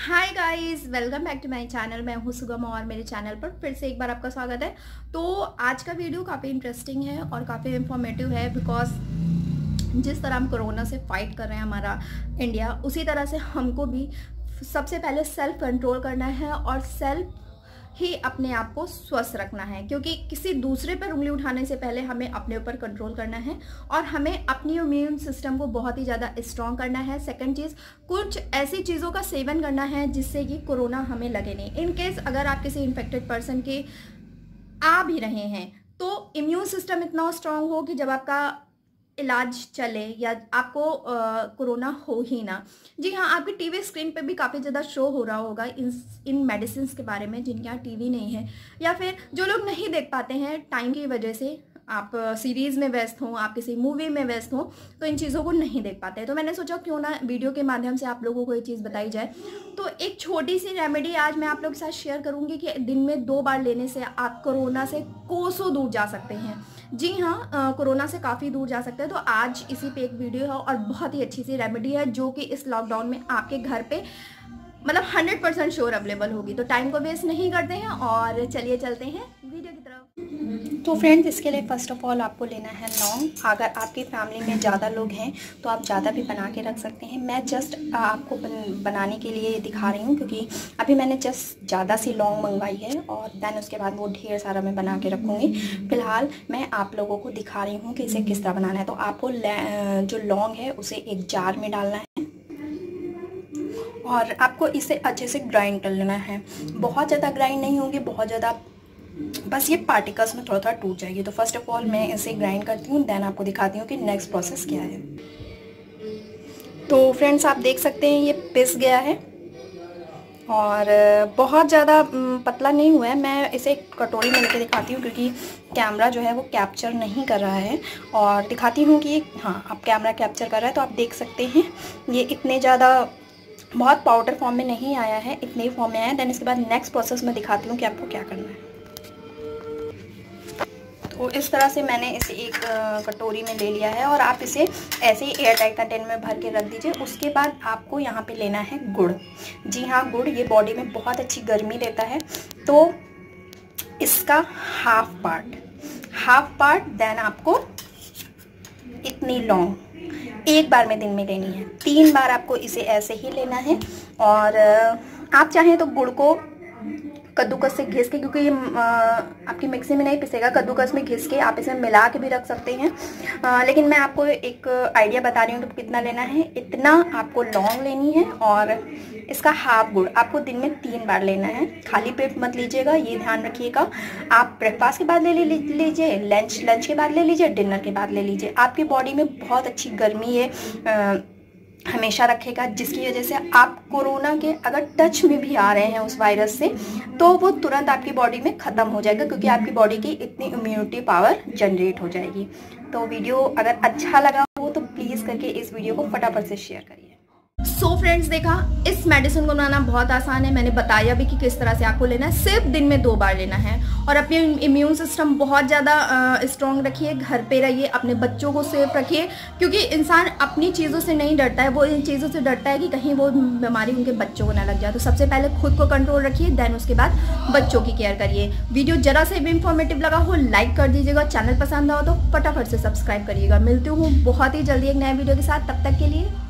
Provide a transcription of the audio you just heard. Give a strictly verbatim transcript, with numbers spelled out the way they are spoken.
Hi guys, welcome back to my channel. मैं हूँ सुगम और मेरे चैनल पर फिर से एक बार आपका स्वागत है। तो आज का वीडियो काफ़ी इंटरेस्टिंग है और काफ़ी इंफॉर्मेटिव है, बिकॉज जिस तरह हम कोरोना से फाइट कर रहे हैं हमारा इंडिया, उसी तरह से हमको भी सबसे पहले सेल्फ कंट्रोल करना है और सेल्फ ही अपने आप को स्वस्थ रखना है, क्योंकि किसी दूसरे पर उंगली उठाने से पहले हमें अपने ऊपर कंट्रोल करना है और हमें अपनी इम्यून सिस्टम को बहुत ही ज़्यादा स्ट्रॉन्ग करना है। सेकंड चीज़, कुछ ऐसी चीज़ों का सेवन करना है जिससे कि कोरोना हमें लगे नहीं। इन केस अगर आप किसी इन्फेक्टेड पर्सन के आ भी रहे हैं तो इम्यून सिस्टम इतना स्ट्रॉन्ग हो कि जब आपका इलाज चले या आपको कोरोना हो ही ना। जी हाँ, आपकी टीवी स्क्रीन पे भी काफ़ी ज़्यादा शो हो रहा होगा इन इन मेडिसिन के बारे में, जिनके यहाँ टीवी नहीं है या फिर जो लोग नहीं देख पाते हैं टाइम की वजह से, आप सीरीज़ में व्यस्त हों, आप किसी मूवी में व्यस्त हों, तो इन चीज़ों को नहीं देख पाते हैं। तो मैंने सोचा क्यों ना वीडियो के माध्यम से आप लोगों को ये चीज़ बताई जाए। तो एक छोटी सी रेमेडी आज मैं आप लोगों के साथ शेयर करूँगी कि दिन में दो बार लेने से आप कोरोना से कोसों दूर जा सकते हैं। जी हाँ, कोरोना से काफ़ी दूर जा सकते हैं। तो आज इसी पे एक वीडियो है और बहुत ही अच्छी सी रेमेडी है जो कि इस लॉकडाउन में आपके घर पे मतलब हंड्रेड परसेंट श्योर अवेलेबल होगी। तो टाइम को वेस्ट नहीं करते हैं और चलिए चलते हैं वीडियो की तरफ। तो फ्रेंड्स, इसके लिए फ़र्स्ट ऑफ ऑल आपको लेना है लौंग। अगर आपकी फैमिली में ज़्यादा लोग हैं तो आप ज़्यादा भी बना के रख सकते हैं। मैं जस्ट आपको बन, बनाने के लिए दिखा रही हूँ, क्योंकि अभी मैंने जस्ट ज़्यादा सी लौंग मंगवाई है और दैन उसके बाद वो ढेर सारा मैं बना के रखूँगी। फ़िलहाल मैं आप लोगों को दिखा रही हूँ कि इसे किस तरह बनाना है। तो आपको जो लौंग है उसे एक जार में डालना है और आपको इसे अच्छे से ग्राइंड कर लेना है। बहुत ज़्यादा ग्राइंड नहीं होगी, बहुत ज़्यादा, बस ये पार्टिकल्स में थोड़ा थोड़ा टूट जाएगी। तो फर्स्ट ऑफ ऑल मैं इसे ग्राइंड करती हूँ, देन आपको दिखाती हूँ कि नेक्स्ट प्रोसेस क्या है। तो फ्रेंड्स, आप देख सकते हैं ये पिस गया है और बहुत ज़्यादा पतला नहीं हुआ है। मैं इसे एक कटोरी में लेके दिखाती हूँ, क्योंकि कैमरा जो है वो कैप्चर नहीं कर रहा है। और दिखाती हूँ कि हाँ, अब कैमरा कैप्चर कर रहा है। तो आप देख सकते हैं ये इतने ज़्यादा बहुत पाउडर फॉर्म में नहीं आया है, इतने ही फॉर्म में आया है। देन इसके बाद नेक्स्ट प्रोसेस में दिखाती हूँ कि आपको क्या करना है। तो इस तरह से मैंने इसे एक कटोरी में ले लिया है और आप इसे ऐसे ही एयर टाइट कंटेनर में भर के रख दीजिए। उसके बाद आपको यहाँ पे लेना है गुड़। जी हाँ, गुड़ ये बॉडी में बहुत अच्छी गर्मी देता है। तो इसका half part half part then आपको इतनी लौंग एक बार में दिन में लेनी है। तीन बार आपको इसे ऐसे ही लेना है। और आप चाहें तो गुड़ को कद्दूकस से घिस के, क्योंकि ये आपकी मिक्सी में नहीं पिसेगा, कद्दूकस में घिस के आप इसमें मिला के भी रख सकते हैं। आ, लेकिन मैं आपको एक आइडिया बता रही हूँ कि कितना लेना है। इतना आपको लौंग लेनी है और इसका हाफ गुड़ आपको दिन में तीन बार लेना है। खाली पेट मत लीजिएगा, ये ध्यान रखिएगा। आप ब्रेकफास्ट के बाद ले लीजिए, लंच लंच के बाद ले लीजिए, डिनर के बाद ले लीजिए। आपकी बॉडी में बहुत अच्छी गर्मी है आ, हमेशा रखेगा, जिसकी वजह से आप कोरोना के अगर टच में भी आ रहे हैं उस वायरस से, तो वो तुरंत आपकी बॉडी में ख़त्म हो जाएगा, क्योंकि आपकी बॉडी की इतनी इम्यूनिटी पावर जनरेट हो जाएगी। तो वीडियो अगर अच्छा लगा हो तो प्लीज़ करके इस वीडियो को फटाफट से शेयर करिए। सो so फ्रेंड्स, देखा, इस मेडिसिन को बनाना बहुत आसान है। मैंने बताया भी कि किस तरह से आपको लेना है। सिर्फ दिन में दो बार लेना है और अपने इम्यून सिस्टम बहुत ज़्यादा स्ट्रॉन्ग रखिए। घर पे रहिए, अपने बच्चों को सेफ रखिए, क्योंकि इंसान अपनी चीज़ों से नहीं डरता है, वो इन चीज़ों से डरता है कि कहीं वो बीमारी उनके बच्चों को ना लग जाए। तो सबसे पहले खुद को कंट्रोल रखिए, देन उसके बाद बच्चों की केयर करिए। वीडियो जरा से भी इंफॉर्मेटिव लगा हो लाइक कर दीजिएगा, चैनल पसंद आओ तो फटाफट से सब्सक्राइब करिएगा। मिलती हूँ बहुत ही जल्दी एक नए वीडियो के साथ, तब तक के लिए